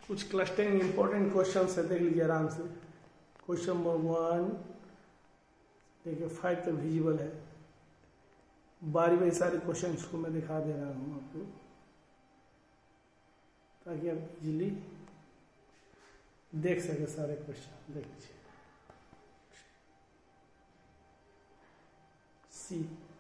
कुछ clustering important question है, देख लीजिए आराम से। क्वेश्चन नंबर 1 देखिए 5 तक विजिबल है। बारी बारी सारे क्वेश्चन को मैं दिखा दे रहा हूँ आपको, ताकि आप इजीली देख सके सारे क्वेश्चन। देख लीजिए सी